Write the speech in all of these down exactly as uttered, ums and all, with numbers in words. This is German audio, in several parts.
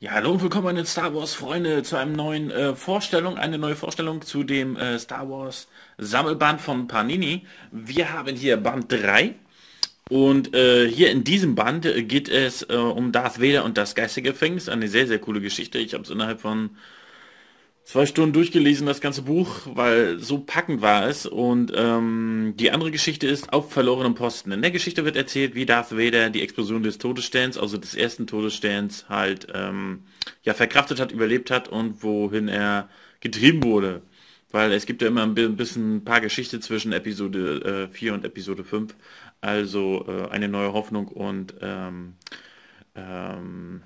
Ja, hallo und willkommen meine Star Wars Freunde zu einem neuen äh, Vorstellung, eine neue Vorstellung zu dem äh, Star Wars Sammelband von Panini. Wir haben hier Band drei und äh, hier in diesem Band äh, geht es äh, um Darth Vader und das Geistergefängnis. Eine sehr, sehr coole Geschichte. Ich habe es innerhalb von zwei Stunden durchgelesen, das ganze Buch, weil so packend war es. Und ähm, die andere Geschichte ist auf verlorenem Posten. In der Geschichte wird erzählt, wie Darth Vader die Explosion des Todessterns, also des ersten Todessterns, halt ähm, ja verkraftet hat, überlebt hat und wohin er getrieben wurde. Weil es gibt ja immer ein bi- bisschen ein paar Geschichte zwischen Episode äh, vier und Episode fünf. Also äh, eine neue Hoffnung und ähm, ähm,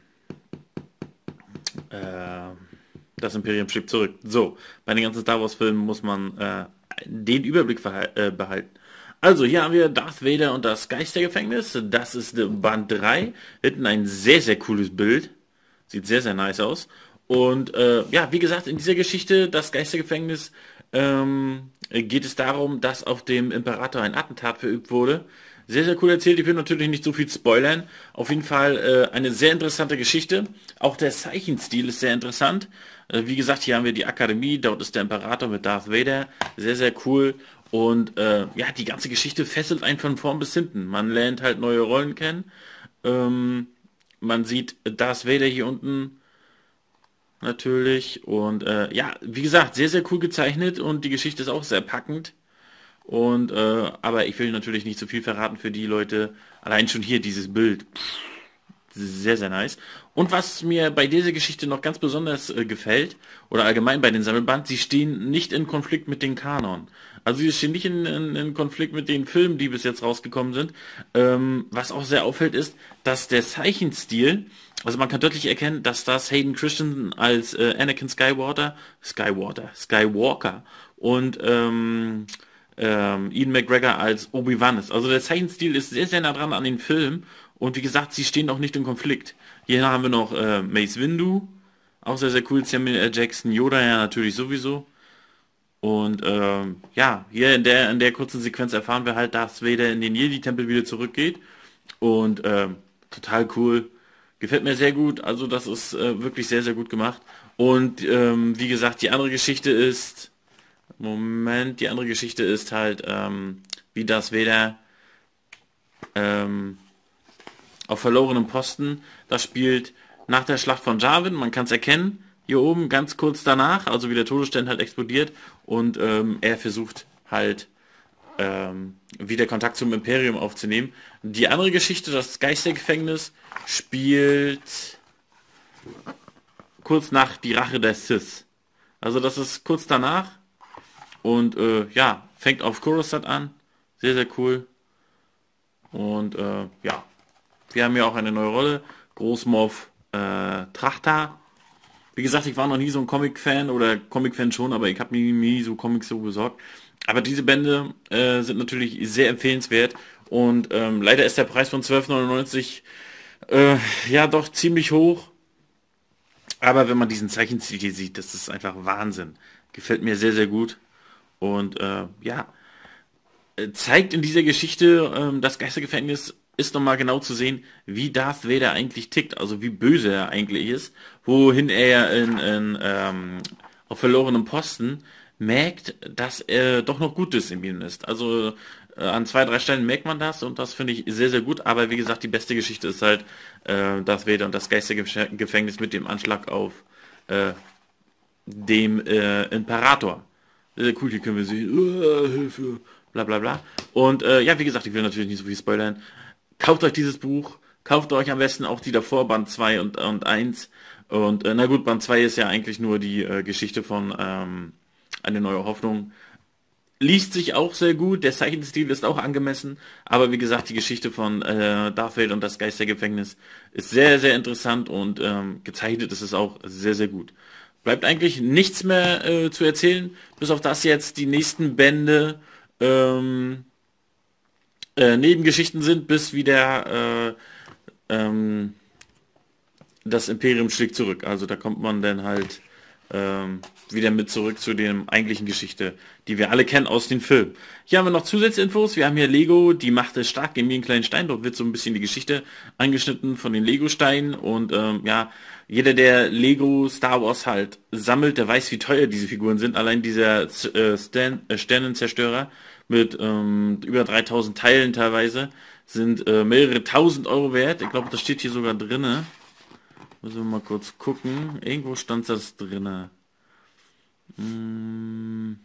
äh, das Imperium schlägt zurück. So, bei den ganzen Star Wars Filmen muss man äh, den Überblick äh, behalten. Also, hier haben wir Darth Vader und das Geistergefängnis. Das ist äh, Band drei. Hinten ein sehr, sehr cooles Bild. Sieht sehr, sehr nice aus. Und äh, ja, wie gesagt, in dieser Geschichte, das Geistergefängnis, ähm, geht es darum, dass auf dem Imperator ein Attentat verübt wurde. Sehr, sehr cool erzählt. Ich will natürlich nicht so viel spoilern. Auf jeden Fall äh, eine sehr interessante Geschichte. Auch der Zeichenstil ist sehr interessant. Äh, wie gesagt, hier haben wir die Akademie. Dort ist der Imperator mit Darth Vader. Sehr, sehr cool. Und äh, ja, die ganze Geschichte fesselt einen von vorn bis hinten. Man lernt halt neue Rollen kennen. Ähm, man sieht Darth Vader hier unten natürlich. Und äh, ja, wie gesagt, sehr, sehr cool gezeichnet. Und die Geschichte ist auch sehr packend. Und äh, aber ich will natürlich nicht zu viel verraten für die Leute. Allein schon hier dieses Bild. Pff, sehr, sehr nice. Und was mir bei dieser Geschichte noch ganz besonders äh, gefällt, oder allgemein bei den Sammelband, sie stehen nicht in Konflikt mit den Kanon. Also sie stehen nicht in, in, in Konflikt mit den Filmen, die bis jetzt rausgekommen sind. Ähm, was auch sehr auffällt ist, dass der Zeichenstil, also man kann deutlich erkennen, dass das Hayden Christensen als äh, Anakin Skywalker, Skywalker, Skywalker und ähm, ähm, Ian McGregor als Obi-Wan ist. Also der Zeichenstil ist sehr, sehr nah dran an den Film und wie gesagt, sie stehen auch nicht im Konflikt. Hier haben wir noch äh, Mace Windu, auch sehr, sehr cool, Samuel L. Jackson, Yoda ja natürlich sowieso. Und ähm, ja, hier in der, in der kurzen Sequenz erfahren wir halt, dass Vader in den Jedi-Tempel wieder zurückgeht. Und ähm, total cool. Gefällt mir sehr gut. Also das ist äh, wirklich sehr, sehr gut gemacht. Und ähm, wie gesagt, die andere Geschichte ist, Moment, die andere Geschichte ist halt, ähm, wie das Vader ähm, auf verlorenem Posten, das spielt nach der Schlacht von Yavin, man kann es erkennen, hier oben ganz kurz danach, also wie der Todesstern halt explodiert und ähm, er versucht halt ähm, wieder Kontakt zum Imperium aufzunehmen. Die andere Geschichte, das Geistergefängnis, spielt kurz nach die Rache der Sith. Also das ist kurz danach und äh, ja, fängt auf Coruscant an. Sehr, sehr cool. Und äh, ja, wir haben ja auch eine neue Rolle. Großmoff äh, Trachta. Wie gesagt, ich war noch nie so ein Comic-Fan oder Comic-Fan schon, aber ich habe mir nie so Comics so besorgt. Aber diese Bände äh, sind natürlich sehr empfehlenswert und ähm, leider ist der Preis von zwölf neunundneunzig äh, ja doch ziemlich hoch. Aber wenn man diesen Zeichenstil hier sieht, das ist einfach Wahnsinn. Gefällt mir sehr, sehr gut. Und äh, ja, äh, zeigt in dieser Geschichte, ähm, das Geistergefängnis ist nochmal genau zu sehen, wie Darth Vader eigentlich tickt, also wie böse er eigentlich ist, wohin er in, in ähm, auf verlorenem Posten merkt, dass er doch noch Gutes in ihm ist. Also äh, an zwei, drei Stellen merkt man das und das finde ich sehr, sehr gut. Aber wie gesagt, die beste Geschichte ist halt äh, Darth Vader und das Geistergefängnis mit dem Anschlag auf äh, dem äh, Imperator. Sehr, sehr cool, hier können wir sehen, uh, Hilfe, bla bla bla. Und äh, ja, wie gesagt, ich will natürlich nicht so viel spoilern. Kauft euch dieses Buch, kauft euch am besten auch die davor, Band zwei und, und eins. Und äh, na gut, Band zwei ist ja eigentlich nur die äh, Geschichte von ähm, Eine neue Hoffnung. Liest sich auch sehr gut, der Zeichenstil ist auch angemessen, aber wie gesagt, die Geschichte von äh, Darth Vader und das Geistergefängnis ist sehr, sehr interessant und ähm, gezeichnet ist es auch sehr, sehr gut. Bleibt eigentlich nichts mehr äh, zu erzählen, bis auf das jetzt die nächsten Bände ähm, äh, Nebengeschichten sind, bis wieder äh, ähm, das Imperium schlägt zurück. Also da kommt man dann halt ähm, wieder mit zurück zu dem eigentlichen Geschichte, die wir alle kennen aus den Filmen. Hier haben wir noch Zusatzinfos. Wir haben hier Lego, die Macht es stark gegen einen kleinen Stein. Dort wird so ein bisschen die Geschichte angeschnitten von den Lego-Steinen. Und ähm, ja, jeder, der Lego Star Wars halt sammelt, der weiß, wie teuer diese Figuren sind. Allein dieser äh, Stern, äh, Sternenzerstörer mit ähm, über dreitausend Teilen teilweise sind äh, mehrere tausend Euro wert. Ich glaube, das steht hier sogar drinne. Müssen wir mal kurz gucken. Irgendwo stand das drinne. Hm.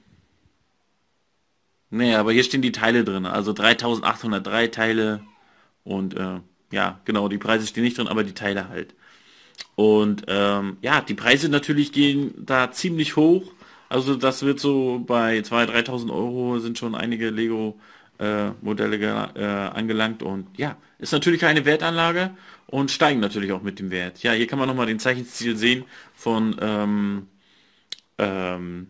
Nee, aber hier stehen die Teile drin. Also dreitausendachthundertdrei Teile. Und äh, ja, genau, die Preise stehen nicht drin, aber die Teile halt. Und ähm, ja, die Preise natürlich gehen da ziemlich hoch. Also das wird so bei zweitausend, dreitausend Euro sind schon einige Lego äh, Modelle äh, angelangt. Und ja, ist natürlich eine Wertanlage und steigen natürlich auch mit dem Wert. Ja, hier kann man nochmal den Zeichenstil sehen von ähm, ähm,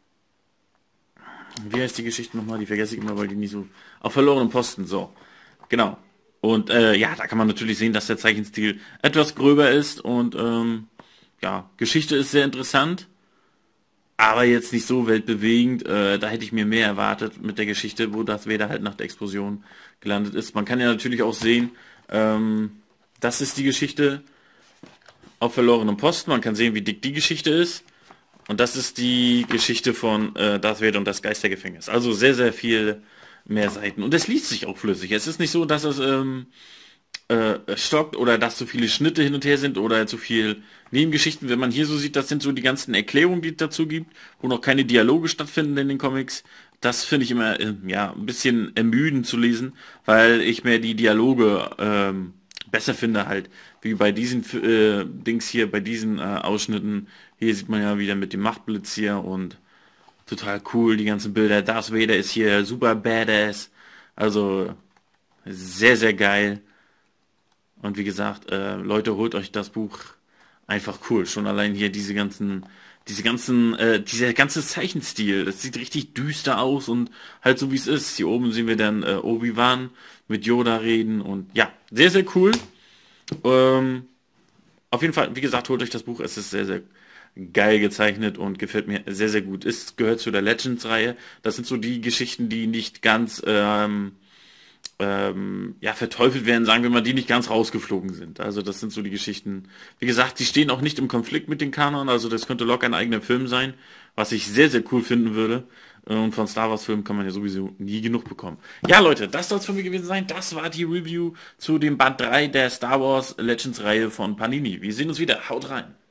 wie heißt die Geschichte nochmal? Die vergesse ich immer, weil die nicht so... Auf verlorenen Posten, so. Genau. Und äh, ja, da kann man natürlich sehen, dass der Zeichenstil etwas gröber ist und ähm, ja, Geschichte ist sehr interessant, aber jetzt nicht so weltbewegend. Äh, da hätte ich mir mehr erwartet mit der Geschichte, wo das Vader halt nach der Explosion gelandet ist. Man kann ja natürlich auch sehen, ähm, das ist die Geschichte auf verlorenem Posten. Man kann sehen, wie dick die Geschichte ist. Und das ist die Geschichte von äh, Darth Vader und das Geistergefängnis. Also sehr, sehr viel mehr Seiten. Und es liest sich auch flüssig. Es ist nicht so, dass es ähm, äh, stockt oder dass zu viele Schnitte hin und her sind oder zu viel Nebengeschichten. Wenn man hier so sieht, das sind so die ganzen Erklärungen, die es dazu gibt, wo noch keine Dialoge stattfinden in den Comics. Das finde ich immer äh, ja, ein bisschen ermüdend zu lesen, weil ich mir die Dialoge ähm, besser finde halt, wie bei diesen äh, Dings hier, bei diesen äh, Ausschnitten. Hier sieht man ja wieder mit dem Machtblitz hier und total cool, die ganzen Bilder. Darth Vader ist hier super badass. Also sehr, sehr geil. Und wie gesagt, äh, Leute, holt euch das Buch. Einfach cool. Schon allein hier diese ganzen, diese ganzen, äh, dieser ganze Zeichenstil. Das sieht richtig düster aus und halt so wie es ist. Hier oben sehen wir dann äh, Obi-Wan mit Yoda reden und ja, sehr, sehr cool. Ähm, auf jeden Fall, wie gesagt, holt euch das Buch. Es ist sehr, sehr geil gezeichnet und gefällt mir sehr, sehr gut. Es gehört zu der Legends-Reihe. Das sind so die Geschichten, die nicht ganz ähm, ähm, ja, verteufelt werden, sagen wir mal, die nicht ganz rausgeflogen sind. Also das sind so die Geschichten. Wie gesagt, die stehen auch nicht im Konflikt mit den Kanon, also das könnte locker ein eigener Film sein, was ich sehr, sehr cool finden würde. Und von Star Wars Filmen kann man ja sowieso nie genug bekommen. Ja, Leute, das soll es von mir gewesen sein. Das war die Review zu dem Band drei der Star Wars Legends Reihe von Panini. Wir sehen uns wieder. Haut rein.